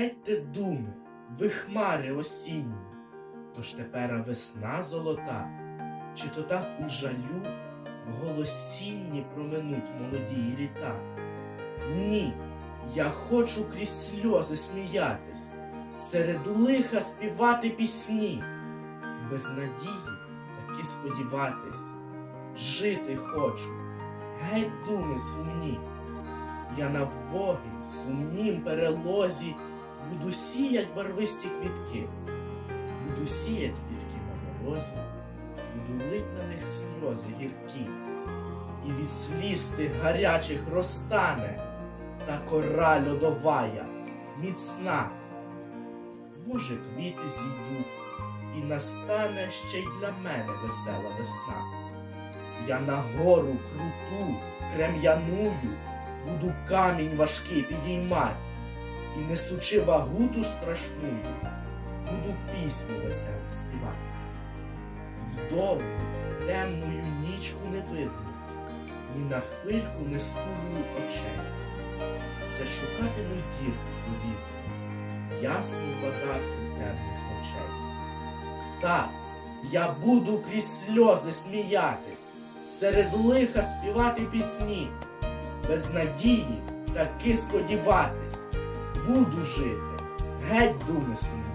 Гетьте думи, ви хмари осінні, тож тепера весна золота, чи то так у жалю в голосінні проминуть молоді літа? Ні, я хочу крізь сльози сміятись, серед лиха співати пісні, без надії таки сподіватись, жити хочу, геть думи сумні. Я на вбогім, сумнім перелозі буду сіять барвисті квітки, буду сіять квітки на морозі, буду лить на них сльози гіркі, і від сліз тих гарячих розтане та кора льодовая, міцна. Може, квіти зійдуть, і настане ще й для мене весела весна. Я на гору круту, крем'яную, буду камінь важкий підіймать, і, несучи вагуту страшную, буду пісню веселу співати. Вдовгу темною нічку не видно, ні на хвильку не стулю очей. Все шукатиму зірку повітря, ясну багатку темних ночей. Так, я буду крізь сльози сміятись, серед лиха співати пісні, без надії таки сподіватись, буду жити, геть думи сумні.